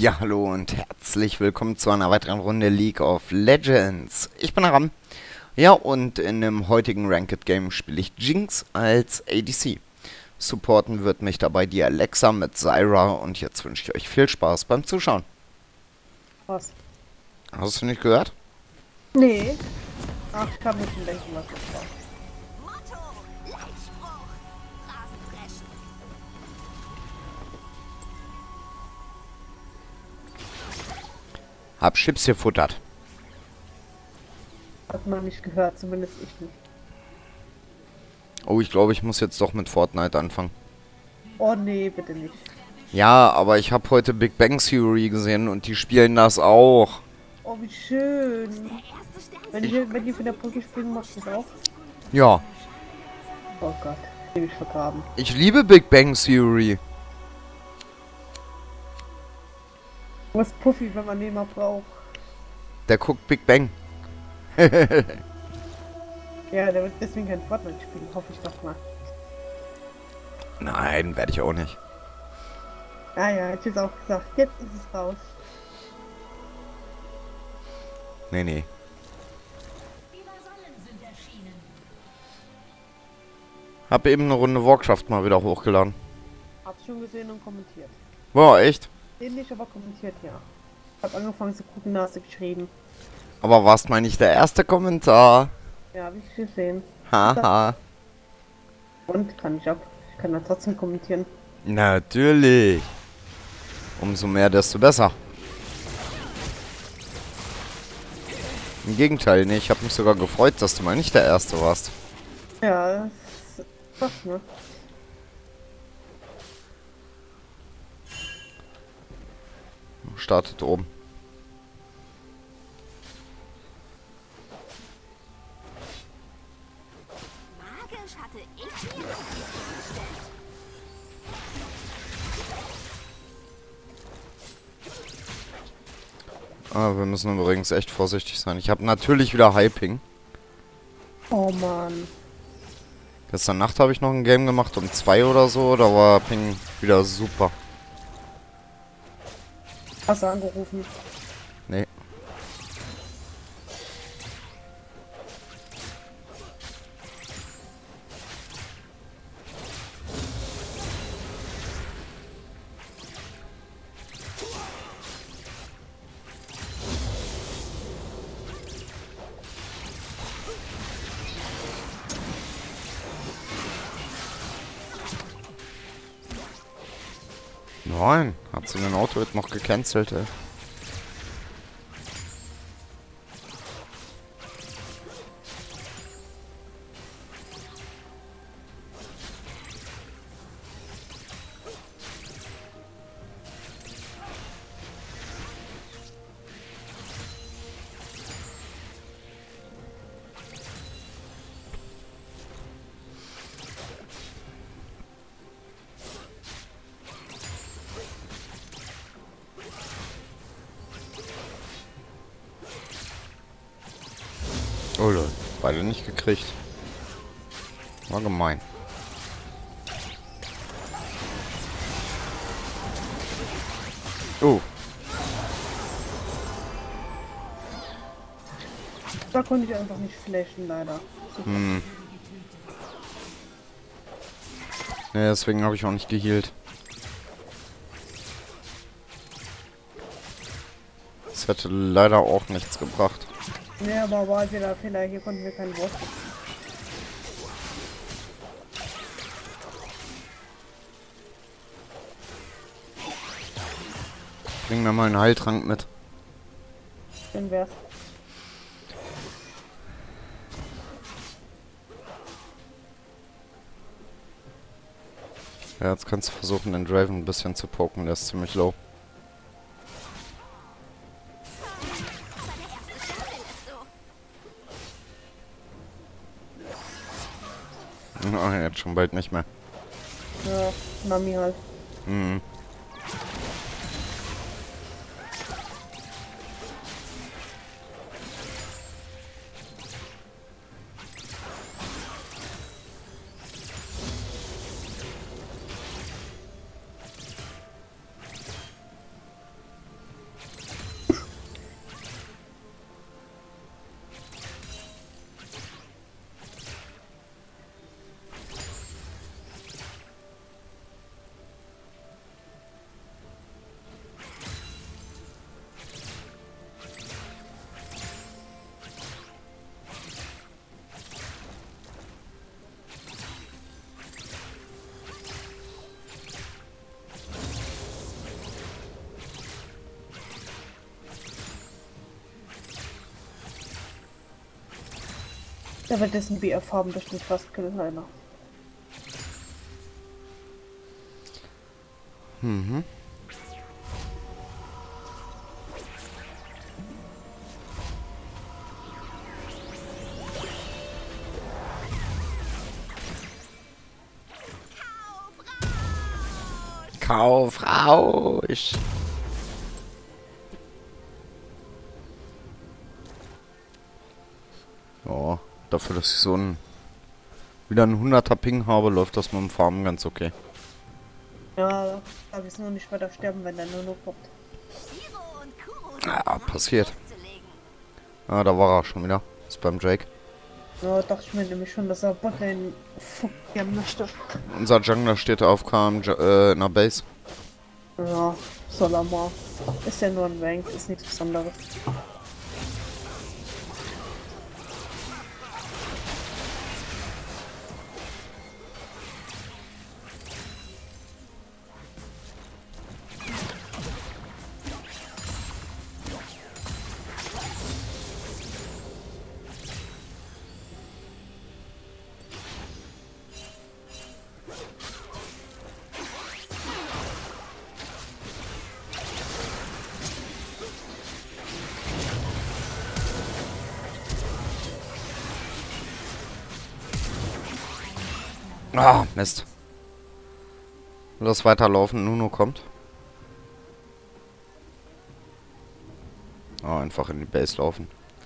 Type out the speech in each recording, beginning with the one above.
Ja, hallo und herzlich willkommen zu einer weiteren Runde League of Legends. Ich bin Aram. Ja, und in dem heutigen Ranked Game spiele ich Jinx als ADC. Supporten wird mich dabei die Alexa mit Zyra und jetzt wünsche ich euch viel Spaß beim Zuschauen. Was? Hast du nicht gehört? Nee. Ach, ich kann mir schon denken, was das war. Motto, Leitspruch, Rasenpreschen. Hab Chips gefuttert. Hat man nicht gehört, zumindest ich nicht. Oh, ich glaube, ich muss jetzt doch mit Fortnite anfangen. Oh nee, bitte nicht. Ja, aber ich habe heute Big Bang Theory gesehen und die spielen das auch. Oh, wie schön. Erste Stern. Wenn die von der Brücke springen, machst du das auch? Ja, Oh Gott, bin ich vergraben. ich liebe Big Bang Theory. Wo ist Puffy, wenn man den mal braucht? Der guckt Big Bang. Ja, der wird deswegen kein Fortnite spielen, hoffe ich doch mal. Nein, werde ich auch nicht. Ah ja, hätte ich jetzt auch gesagt. Jetzt ist es raus. Nee, nee. Hab eben eine Runde Warcraft mal wieder hochgeladen. Hab's schon gesehen und kommentiert. Boah, echt? Den nicht, aber kommentiert, ja. Hab angefangen zu gucken, da hast du geschrieben. Aber warst mal nicht der erste Kommentar? Ja, hab ich gesehen. Haha. Und kann ich ab. Ich kann da trotzdem kommentieren. Natürlich. Umso mehr, desto besser. Im Gegenteil, nee, ich habe mich sogar gefreut, dass du mal nicht der Erste warst. Ja, das ist was, ne? Startet oben. Magisch hatte ich mir vorgestellt. Ah, wir müssen übrigens echt vorsichtig sein. Ich habe natürlich wieder Hyping. Oh Mann. Gestern Nacht habe ich noch ein Game gemacht um 2 oder so. Da war Ping wieder super. Hast du angerufen? Nee. Nein, hat sie den Auto jetzt noch gecancelt, ey. Oh lol, beide nicht gekriegt. War gemein. Oh, Da konnte ich einfach nicht flashen, leider. Super. nee, deswegen habe ich auch nicht gehealt. Das hätte leider auch nichts gebracht. Nee, aber war halt wieder Fehler. Hier konnten wir kein Wort. Bring mir mal einen Heiltrank mit. Schön wär's. Ja, jetzt kannst du versuchen, den Draven ein bisschen zu poken. Der ist ziemlich low. Aber der erste Stern ist so. Oh, jetzt schon bald nicht mehr. Ja, Mami halt. Mhm. Da wird dessen BF haben, das nicht fast killen einer. Mhm. Kaufrausch! Ja, dafür, dass ich so ein wieder ein 100er Ping habe, läuft das mit dem Farmen ganz okay. Ja, da wissen wir nicht weiter sterben, wenn der nur kommt. Shiro und Kuro sind Ja, bereit, passiert. loszulegen. Ah, da war er schon wieder. Ist beim Drake. Ja, dachte ich mir nämlich schon, dass er Botlane fokussieren möchte. Unser Jungler steht auf KM in der Base. Ja, soll er mal. Ist ja nur ein Rank, ist nichts Besonderes. Ah, Mist. Lass weiterlaufen, Nuno kommt. Ah, einfach in die Base laufen.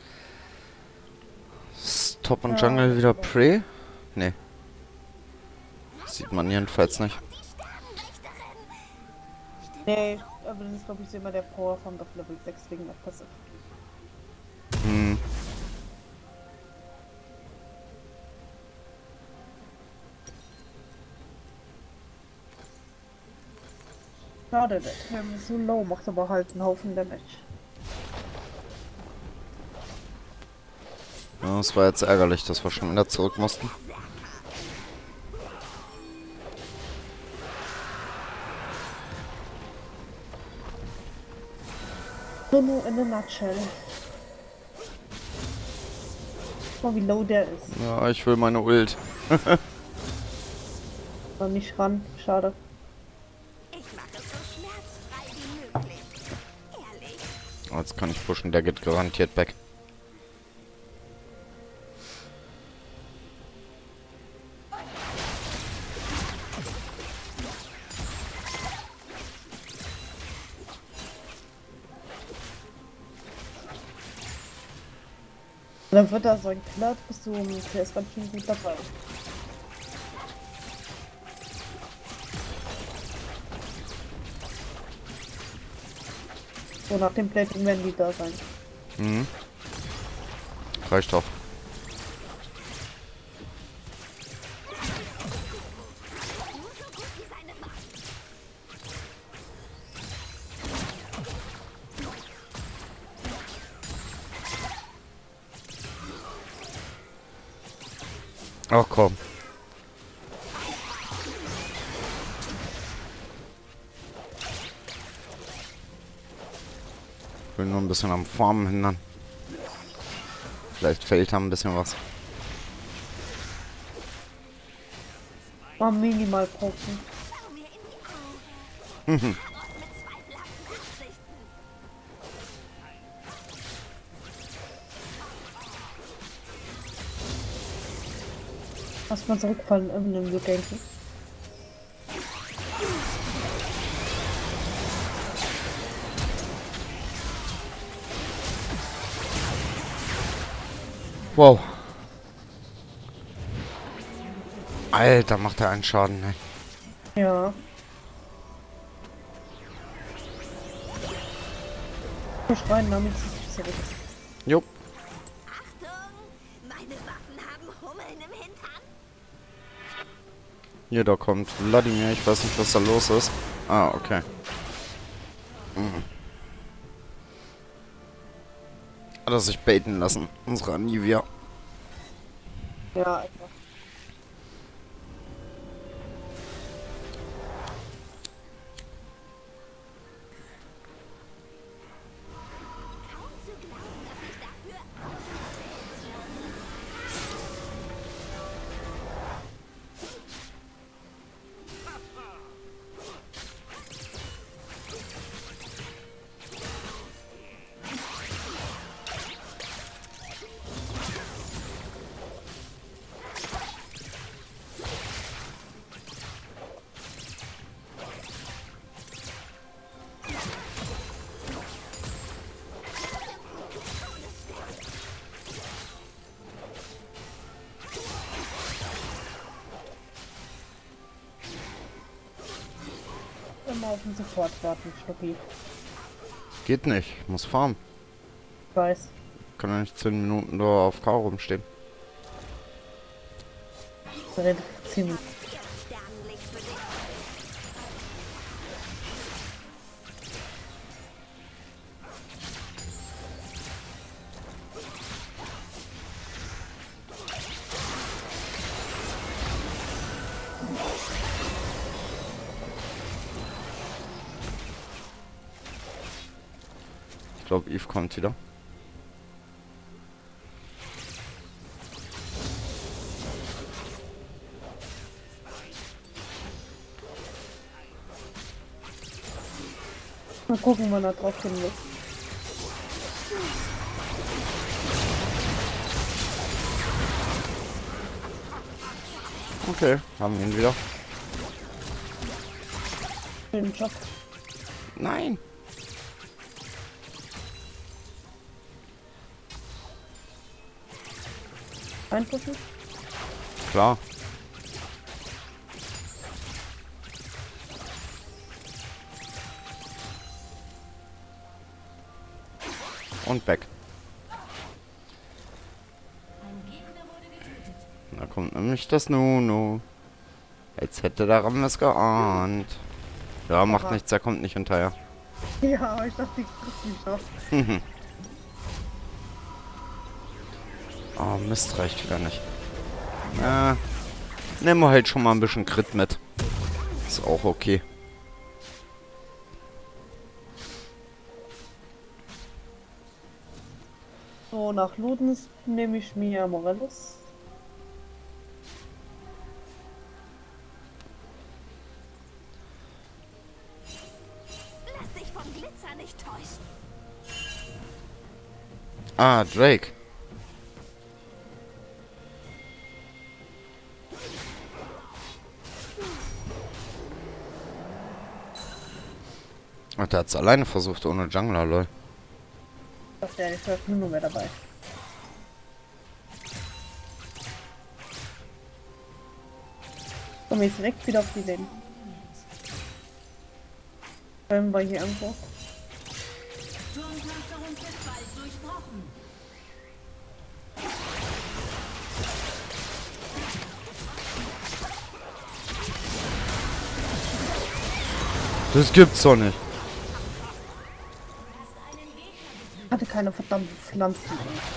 Ist Top und Jungle wieder Prey? Nee. Sieht man jedenfalls nicht. Die Sternenrichterin. Nee, aber das ist glaube ich immer der Power von auf Level 6 wegen der Passive. Hm. Schade, der Turm ist so low, macht aber halt einen Haufen Damage. Ja, es war jetzt ärgerlich, dass wir schon wieder zurück mussten. So nur in a nutshell. Guck mal, wie low der ist. Ja, ich will meine Ult. War nicht ran, schade. Ich mache es so schmerzfrei wie möglich. Ehrlich. Oh, jetzt kann ich pushen, der geht garantiert back. Dann wird er so ein Killer, bist du im CS ganz schön gut dabei. So, nach dem Plating werden die da sein. Mhm. Reicht doch. Nur so gut wie seine Macht. Ach komm. Ich will nur ein bisschen am Farmen hindern. Vielleicht fehlt da ein bisschen was. Mal minimal poken. Schau mir in die Augen. Mhm. Aus mit zweifelhaften Absichten. Lass mal zurückfallen in einem Luganky. Wow. Alter, macht er einen Schaden, ne? Ja. Wir schreien damit sich zurück. Jupp. Achtung! Meine Waffen haben Hummeln im Hintern. Hier, da kommt Wladimir. Ich weiß nicht, was da los ist. Ah, okay. Mhm. Hat er sich baiten lassen. Unsere Anivia. Ja, einfach. Kaum zu glauben, dass ich dafür mal auf den Support warten, Schnucki. Geht nicht. Ich muss farmen. Ich weiß. Kann ja nicht 10 Minuten da auf K rumstehen. Redet ziemlich. Sternenlicht für dich. Ich glaube, Eve kommt wieder. Mal gucken, wann er drauf gehen muss. Okay, haben wir ihn wieder. Schönen Job. Nein. Einpushen. Klar. Und weg. Da kommt nämlich das Nunu. Jetzt hätte der Ram das geahnt. Ja, macht Aha. nichts, er kommt nicht hinterher. Ja, aber ich dachte, ich krieg's nicht auf. Oh, Mist, reicht wieder nicht. Nehmen wir halt schon mal ein bisschen Crit mit. Ist auch okay. So, nach Ludens nehme ich mir Morellis. Lass dich vom Glitzer nicht täuschen. Ah, Drake. Ach, der hat's alleine versucht, ohne Jungler, lol. Das wäre nicht für nur mehr dabei. Komm jetzt direkt wieder auf die Lane. Können wir hier irgendwo? Turmpanzerung wird bald durchbrochen. Das gibt's doch nicht. Hatte keine verdammten Pflanzen.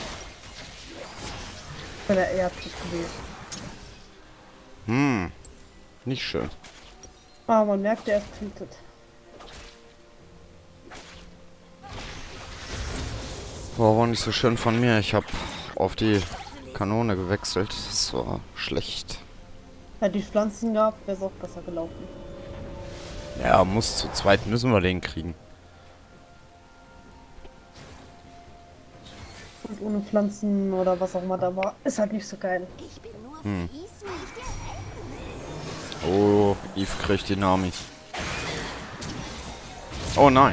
Ich bin der Erdtisch gewesen. Nicht schön. Ah, man merkt, er ist tiltet. War nicht so schön von mir. Ich habe auf die Kanone gewechselt. Das war schlecht. Hätte ich Pflanzen gehabt, wäre es auch besser gelaufen. Ja, muss zu zweit müssen wir den kriegen. Und ohne Pflanzen oder was auch immer da war, ist halt nicht so geil. Ich bin nur fies, wie ich dir helfen will. Oh, Eve kriegt die Namis. Oh nein.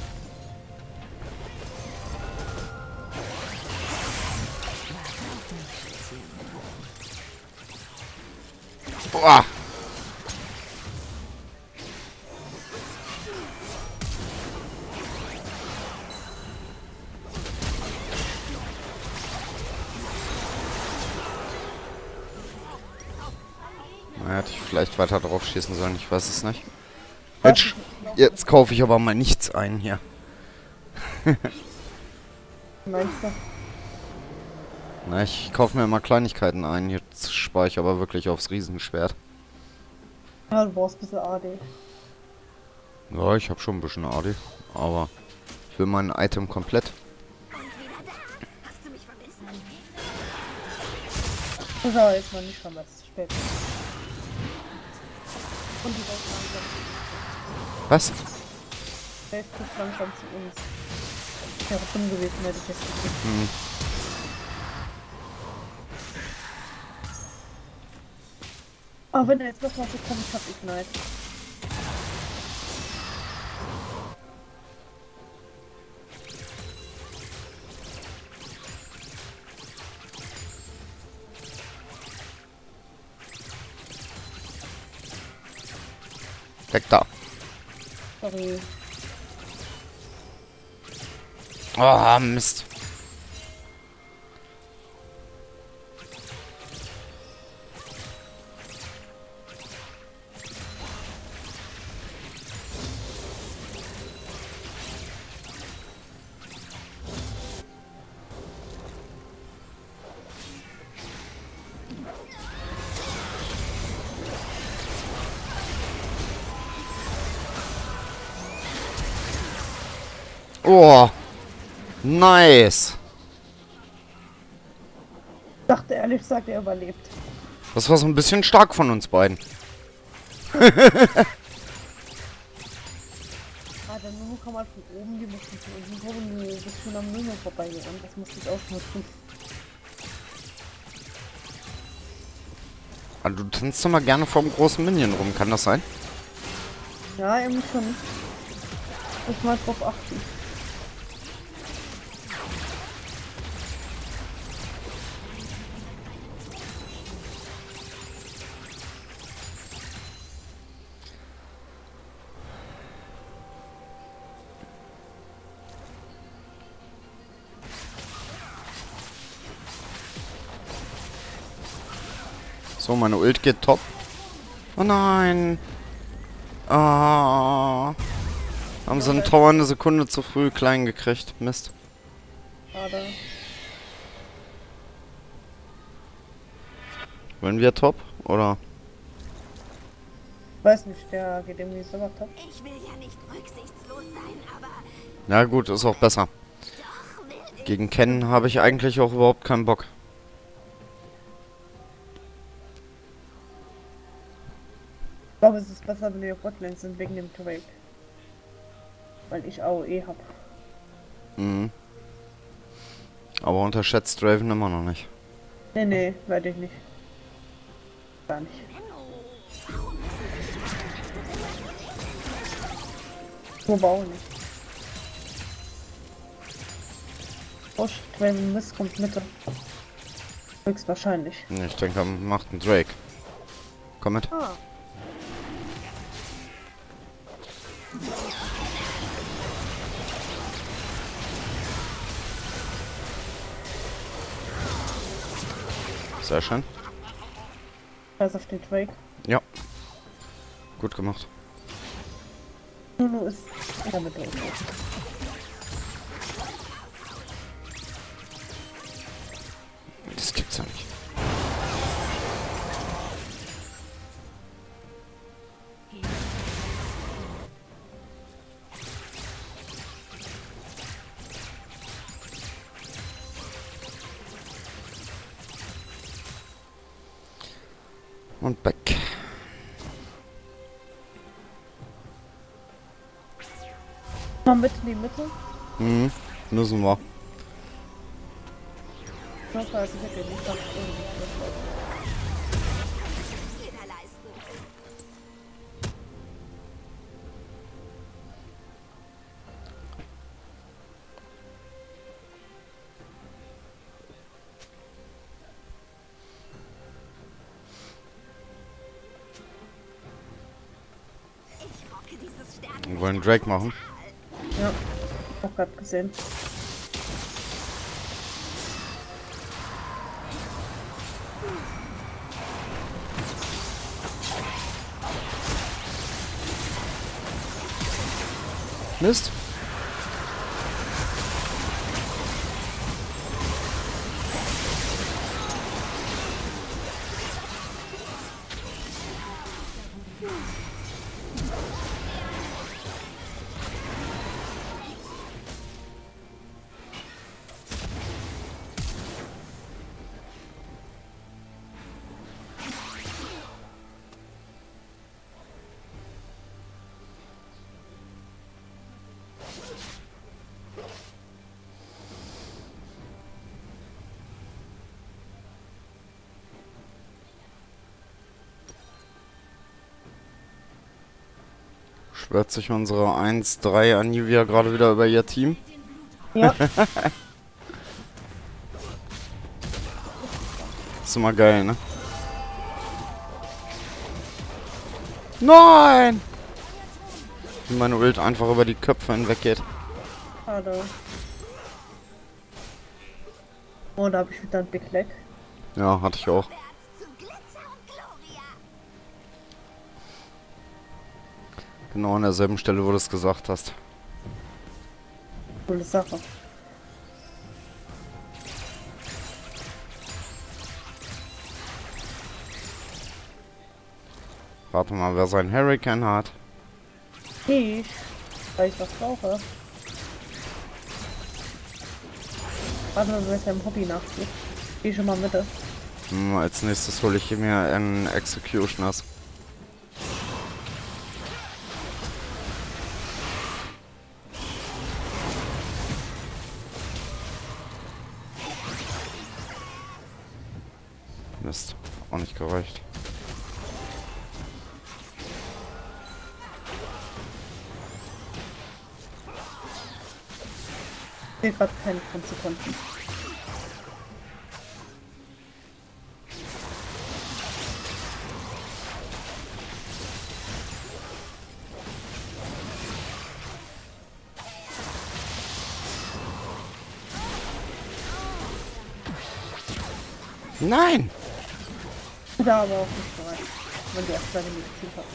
Boah. Hätte ich vielleicht weiter drauf schießen sollen, ich weiß es nicht. Jetzt kaufe ich aber mal nichts ein hier. Meinst du? Na, ich kaufe mir immer Kleinigkeiten ein. Jetzt spare ich aber wirklich aufs Riesenschwert. Ja, du brauchst ein bisschen AD. Ja, ich habe schon ein bisschen AD. Aber für mein Item komplett. Und wieder da. Hast du mich vergessen? Das ist aber jetzt mal nicht schon, weil es ist zu spät. Und die Welt langsam. Was? Der ist zu langsam zu uns. Ich wäre dumm gewesen, hätte ich jetzt gekriegt. Aber wenn er jetzt nochmal so kommt, ich hab Ignite. Weg da. Sorry. Oh, Mist. Oh, nice. Ich dachte ehrlich gesagt, er überlebt. Das war so ein bisschen stark von uns beiden. Ah, der Nuno kam halt von oben, die mussten von unten kommen, du bist schon am Nuno vorbeigerannt. Das musste ich ausnutzen. Also, du tanzt doch mal gerne vor dem großen Minion rum, kann das sein? Ja, eben schon. Muss mal drauf achten. So, meine Ult geht top. Oh nein. Ah. Haben sie einen Tower eine Sekunde zu früh klein gekriegt. Mist. Schade. Wollen wir top? Oder? Weiß nicht, der geht irgendwie selber top. Ich will ja nicht rücksichtslos sein, aber Na gut, ist auch besser. doch will ich. Gegen Ken habe ich eigentlich auch überhaupt keinen Bock. Ich glaube, es ist besser, wenn wir Botlane sind, wegen dem Drake. Weil ich AOE hab. Mhm. Aber unterschätzt Draven immer noch nicht. Nee, werde ich nicht. Gar nicht. So auch nicht. Bosch, Draven Mist kommt Mitte. Höchstwahrscheinlich. Ich denke, er macht einen Drake. Komm mit. Ah. Sehr schön. Scheiß auf den Drake. Ja. Gut gemacht. Nuno ist damit durch. Das gibt's ja nicht. Und back. Mal mit in die Mitte. Mhm. Müssen wir. Ich hoffe, also ich hätte nicht gedacht, Jeder leisten. Ich rocke dieses Stern. Wir wollen Drake machen. ja, auch gerade gesehen. Mist. Schwört sich unsere 1-3 Anivia gerade wieder über ihr Team. Ja, Ist immer geil, ne? Nein! Wie meine Ult einfach über die Köpfe hinweg geht. Schade. Oh, da habe ich wieder ein Big Leg. Ja, hatte ich auch. Zu Glitzer und Gloria. Genau an derselben Stelle, wo du es gesagt hast. Coole Sache. Warte mal, wer seinen Hurricane hat. Ich, weil ich was brauche. Warte mal, wer seinem Hobby nachgeht. Geh schon mal Mitte. Als nächstes hole ich mir einen Executioners. Mist, auch nicht gereicht. Ich sehe gerade keine Konsequenzen. Nein! Da aber auch nicht bereit, wenn du erst deine Medizin hast.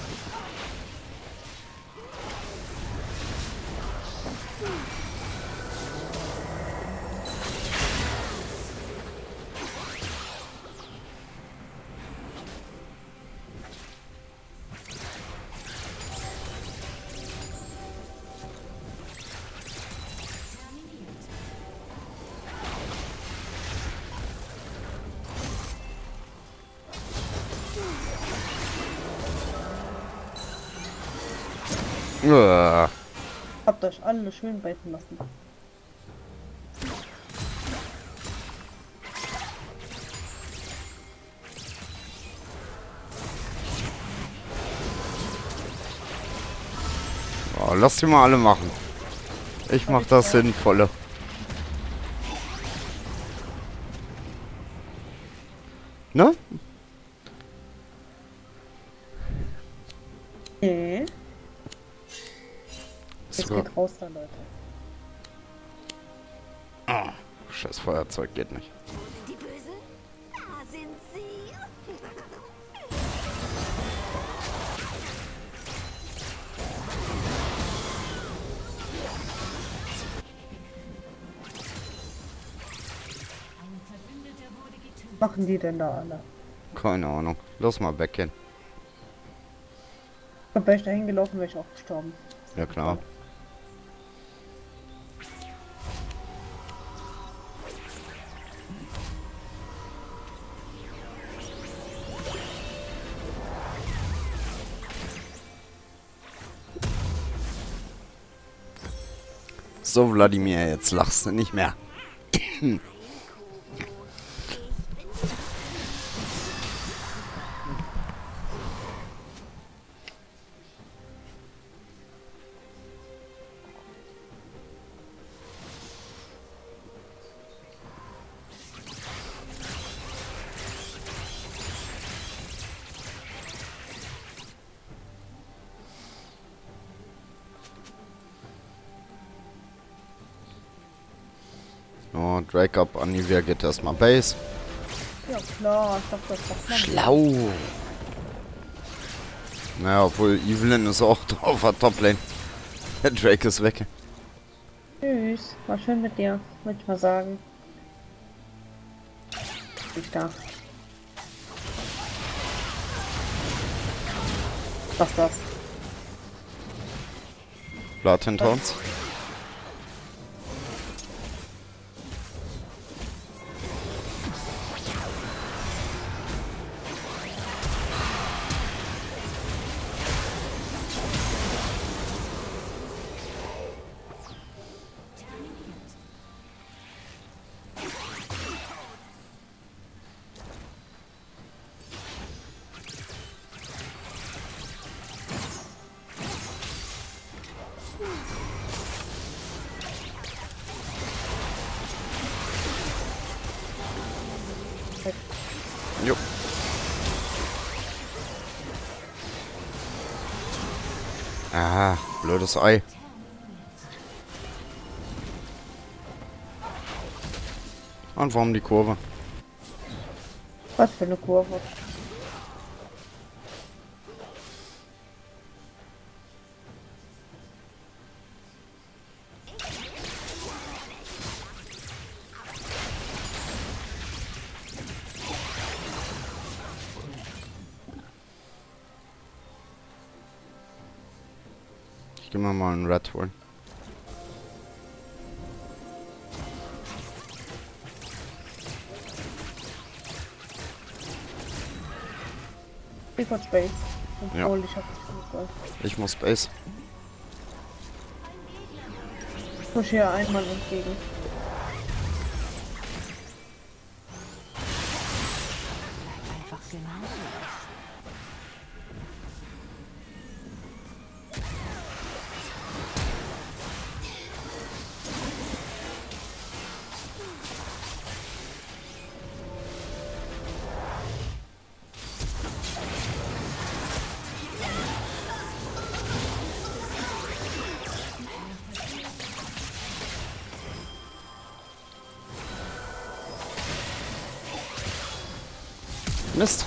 Habt euch alle schön beißen lassen. Oh, lass die mal alle machen. Ich mach das Sinnvolle. Ne? Nee. Jetzt So. geht raus da, Leute. Ah, scheiß Feuerzeug geht nicht. Wo sind die Bösen? Da sind sie. Was machen die denn da alle? Keine Ahnung. Los mal weggehen. Wäre ich da hingelaufen, wäre ich auch gestorben. Ja klar. So, Wladimir, jetzt lachst du nicht mehr. Oh, Drake up, Anivia geht erstmal Base. Ja klar, ich dachte, das macht man. Schlau. Naja, obwohl Evelyn ist auch drauf, hat Toplane. Der Drake ist weg. Tschüss, war schön mit dir, würde ich mal sagen. Ich da. Was ist das? Blatt hinter uns. Jo. Aha. Blödes Ei. Und warum die Kurve? Was für eine Kurve. Ich geh mal einen Red holen. Ich hab Space. Ja. Obwohl, ich hab nicht Gold. Ich muss Base. Ich push hier einmal entgegen. Einfach genauso. Mist.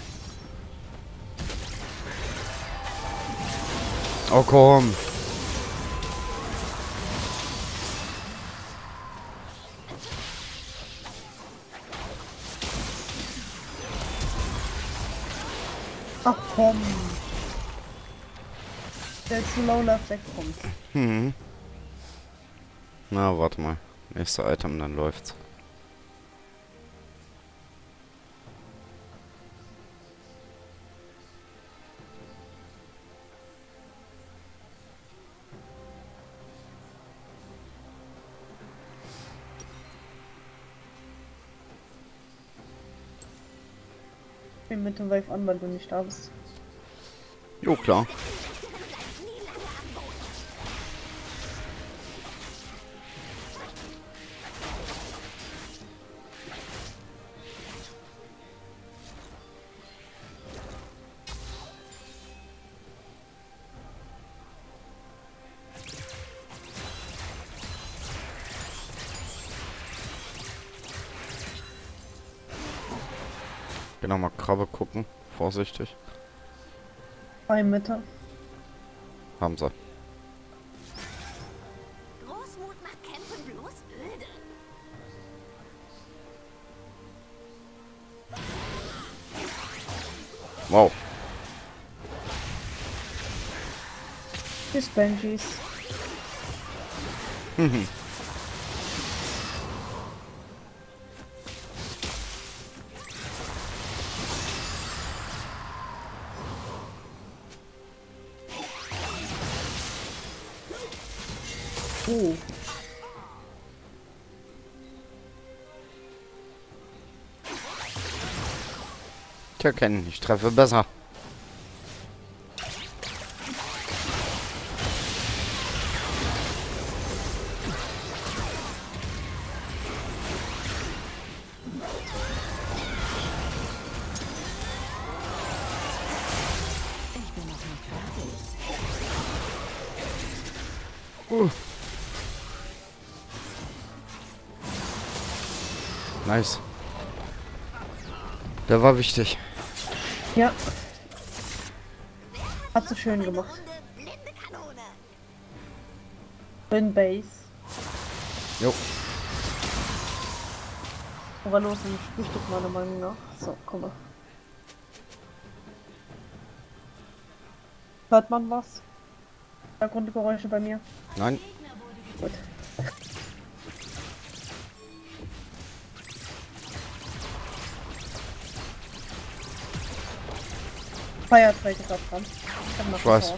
Oh komm. Ach komm. Der zu low left wegkommt. Hm. Na, warte mal. Nächste Item, dann läuft's. Ich bin mit dem Wave an, weil du nicht da bist. Jo, klar. Genau, mal Krabbe gucken. Vorsichtig. Bei Mitte. Haben sie. Großmut macht Kämpfe bloß öde. Wow. Tschüss, Benjis. Oh. Tja, Ken, ich treffe besser. Ich bin noch nicht fertig. Nice. Der war wichtig. Ja. Hat sie schön gemacht. Runde blinde Kanone. Bin Base. Jo. Aber los, ein Frühstück meiner Meinung nach. So, komm mal. Hört man was? Hintergrundgeräusche bei mir? Nein. Gut. Feierträger gerade dran. Ich weiß.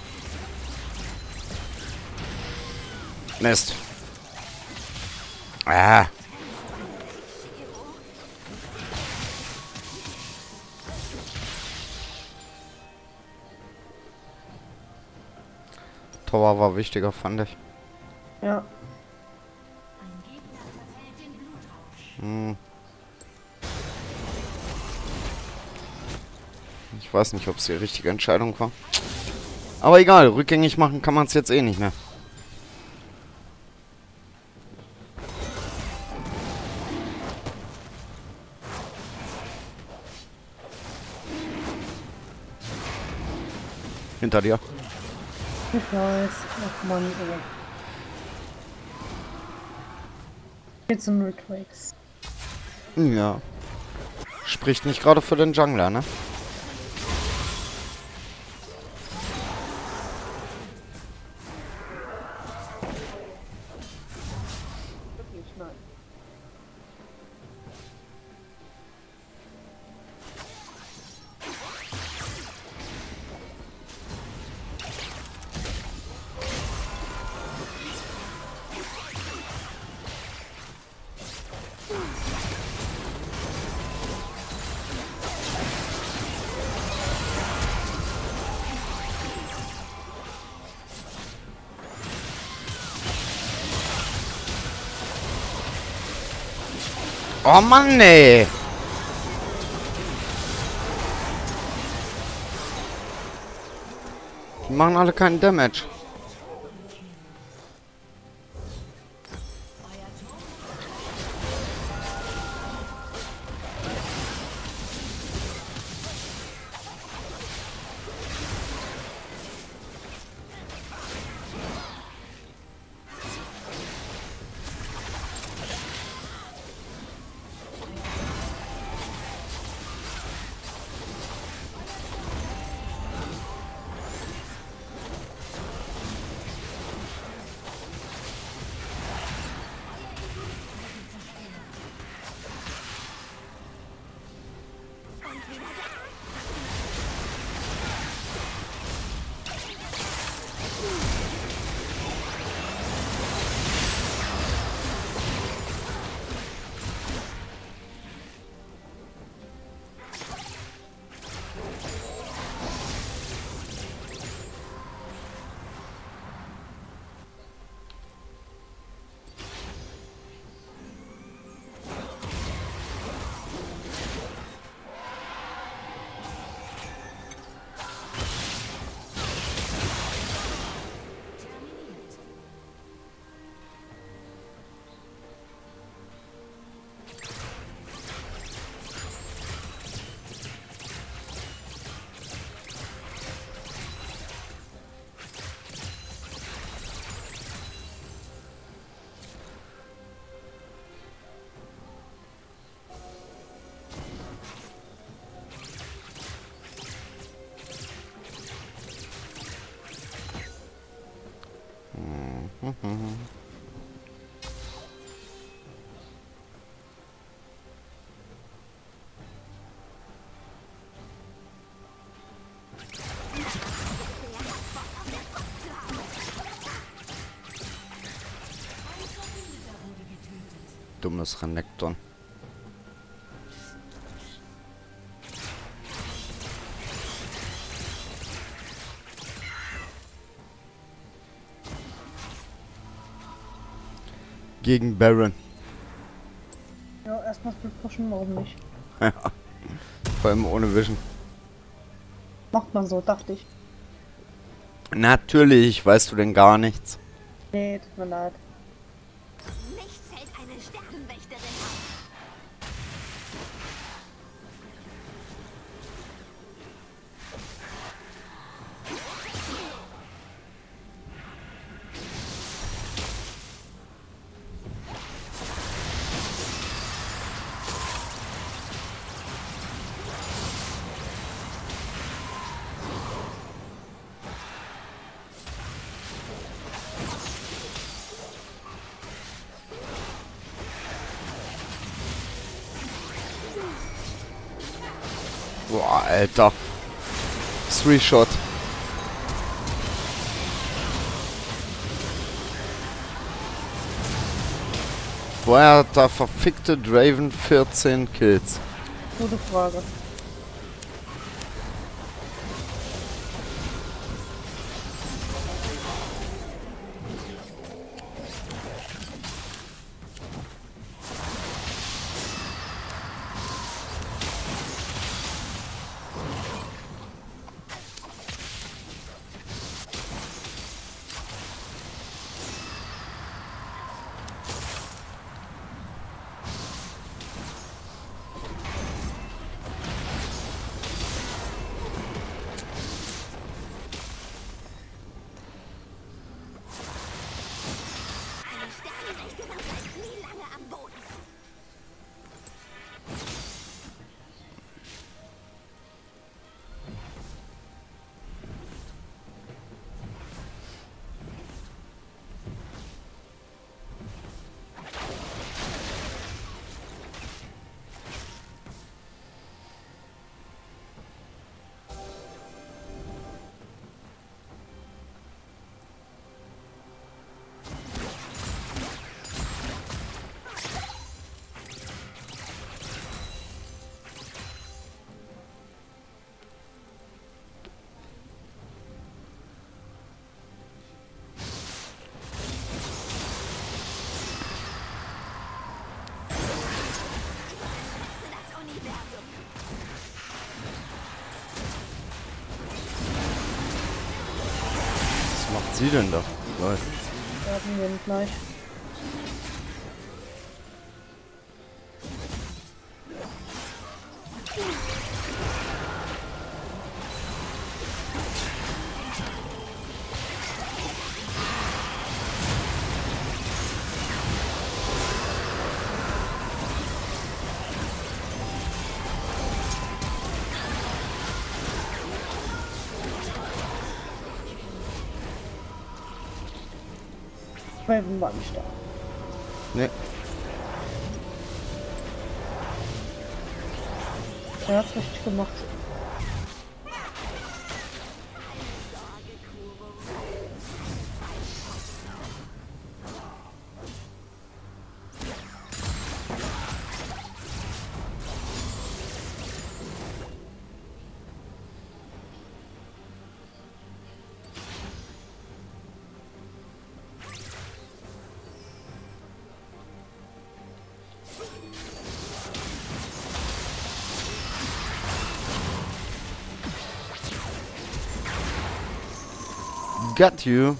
Mist. Ah. Tower war wichtiger, fand ich. Ja. Ein Gegner verfällt in Blutrausch. Hm. Ich weiß nicht, ob es die richtige Entscheidung war. Aber egal, rückgängig machen kann man es jetzt eh nicht mehr. Hinter dir. Ich weiß. Ach Mann, ey. Jetzt sind nur Quakes. Ja. Spricht nicht gerade für den Jungler, ne? Wirklich, nein. Oh Mann, nee. Die machen alle keinen Damage. Dummes Renekton. Gegen Baron. Ja, erstmal Split pushen, warum nicht? Ja. Vor allem ohne Vision. Macht man so, dachte ich. Natürlich, weißt du denn gar nichts. Nee, tut mir leid. Nichts hält eine Sternenwächterin auf. Boah, Alter. Three-Shot. Woher hat der verfickte Draven 14 Kills? Gute Frage. sie denn da? Lol. Da hatten wir ihn gleich. Raven war nicht da. Ne. Er hat's richtig gemacht. Got you.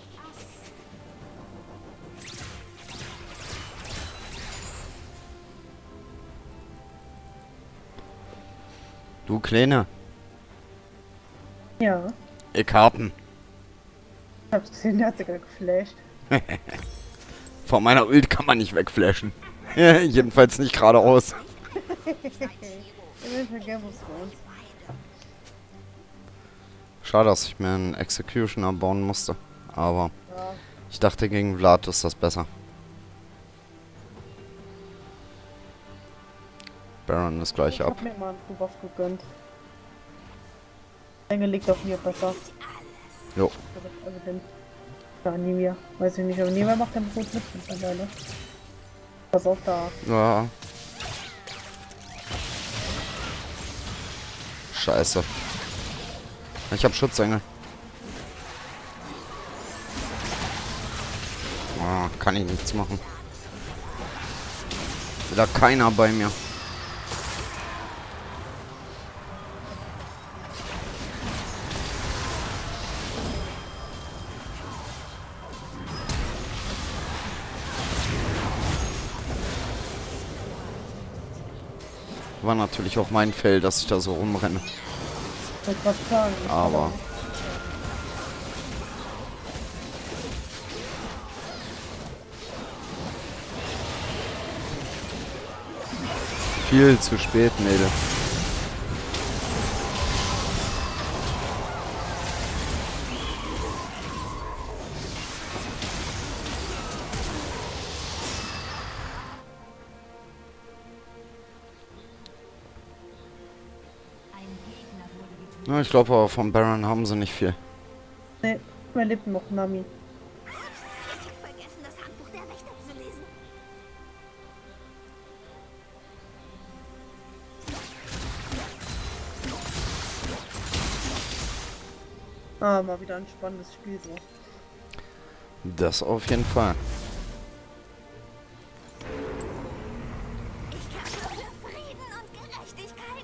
Du Kleine. Ja. Ich hab'n. Ich hab's gesehen, der hat sogar geflasht. Von meiner Ult kann man nicht wegflashen. Jedenfalls nicht geradeaus. Eventuell Game of Thrones. Schade, dass ich mir einen Executioner bauen musste. Aber Ja. ich dachte, gegen Vlad ist das besser. Baron ist gleich Ich ab. hab mir mal einen Buff gegönnt. Länge liegt auf mir besser. Jo. Also den. Ja, Nivea. Weiß ich nicht, aber Nivea macht den gut mit mittlerweile. Pass auf da. Ja. Scheiße. Ich hab Schutzengel. Oh, kann ich nichts machen. Wieder keiner bei mir. War natürlich auch mein Feld, dass ich da so rumrenne. Ich wollte gerade sagen. Aber viel zu spät, Mädel. Ja, ich glaube aber vom Baron haben sie nicht viel. Nee, mir lebt noch Nami. Ich hab vergessen, das Handbuch der Wächter zu lesen. Ah, mal wieder ein spannendes Spiel so. Das auf jeden Fall. Ich kämpfe für Frieden und Gerechtigkeit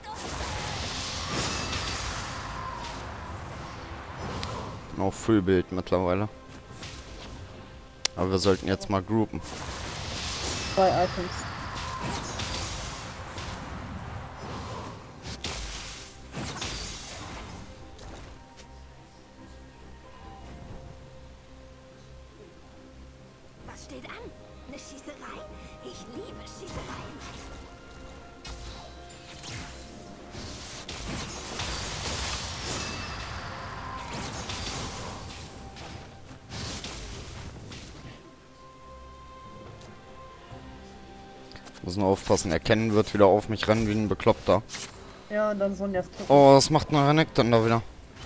und Auf Füllbild mittlerweile. Aber wir sollten jetzt mal groupen. 2 Items. was steht an? Eine Schießerei? Ich liebe Schießereien. Muss nur aufpassen, erkennen wird wieder auf mich rennen wie ein Bekloppter. Ja, und dann Sonjas Truppen. Oh, was macht ein Renekton dann da wieder?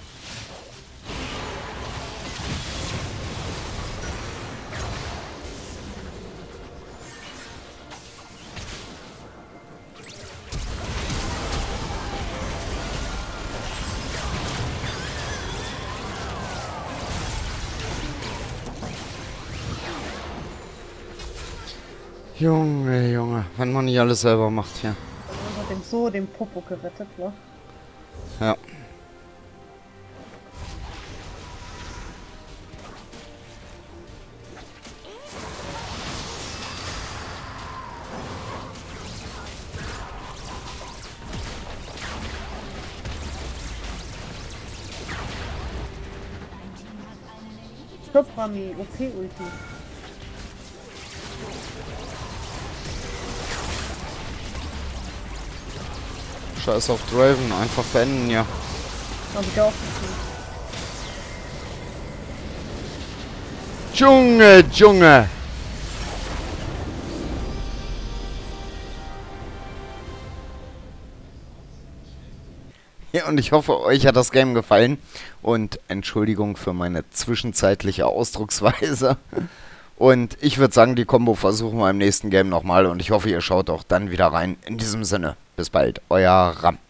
Junge, Junge, wenn man nicht alles selber macht hier. Und hat dem so den Popo gerettet, ne? Ja. Stopp, Rami. Okay, Ulti. Scheiß auf Draven, einfach beenden, ja. Hab ich auch gefühlt. Junge, Junge! Ja, und ich hoffe, euch hat das Game gefallen. Und Entschuldigung für meine zwischenzeitliche Ausdrucksweise. Und ich würde sagen, die Combo versuchen wir im nächsten Game nochmal. Und ich hoffe, ihr schaut auch dann wieder rein. In diesem Sinne, bis bald, euer Ram.